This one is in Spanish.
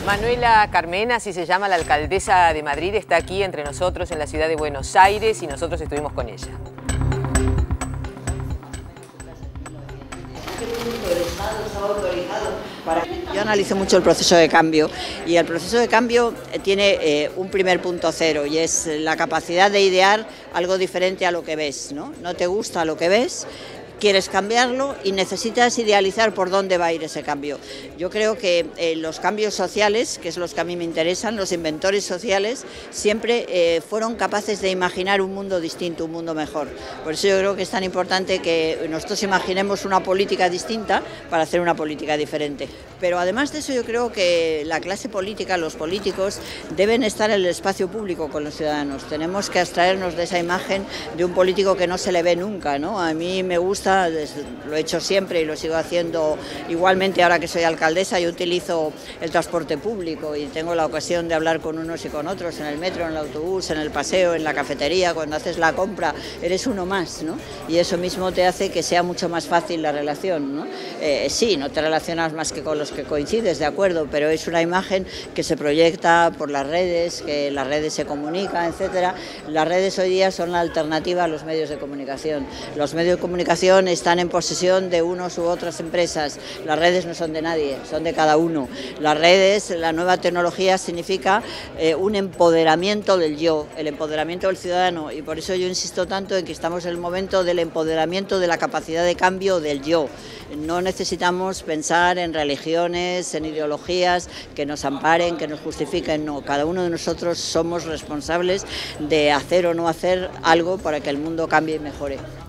Manuela Carmena, así se llama, la alcaldesa de Madrid, está aquí entre nosotros en la ciudad de Buenos Aires y nosotros estuvimos con ella. Yo analizo mucho el proceso de cambio y el proceso de cambio tiene un primer punto cero y es la capacidad de idear algo diferente a lo que ves, ¿no? No te gusta lo que ves, quieres cambiarlo y necesitas idealizar por dónde va a ir ese cambio. Yo creo que los cambios sociales, que es los que a mí me interesan, los inventores sociales, siempre fueron capaces de imaginar un mundo distinto, un mundo mejor. Por eso yo creo que es tan importante que nosotros imaginemos una política distinta para hacer una política diferente. Pero además de eso yo creo que la clase política, los políticos, deben estar en el espacio público con los ciudadanos. Tenemos que abstraernos de esa imagen de un político que no se le ve nunca, ¿no? A mí me gusta, lo he hecho siempre y lo sigo haciendo igualmente ahora que soy alcaldesa. Yo utilizo el transporte público y tengo la ocasión de hablar con unos y con otros en el metro, en el autobús, en el paseo, en la cafetería, cuando haces la compra, eres uno más, ¿no? Y eso mismo te hace que sea mucho más fácil la relación, ¿no? Sí, no te relacionas más que con los que coincides, de acuerdo, pero es una imagen que se proyecta por las redes, que las redes se comunican, etcétera. Las redes hoy día son la alternativa a los medios de comunicación. Los medios de comunicación están en posesión de unos u otras empresas. Las redes no son de nadie, son de cada uno. Las redes, la nueva tecnología significa un empoderamiento del yo, el empoderamiento del ciudadano, y por eso yo insisto tanto en que estamos en el momento del empoderamiento de la capacidad de cambio del yo. No necesitamos pensar en religiones, en ideologías que nos amparen, que nos justifiquen, no. Cada uno de nosotros somos responsables de hacer o no hacer algo para que el mundo cambie y mejore.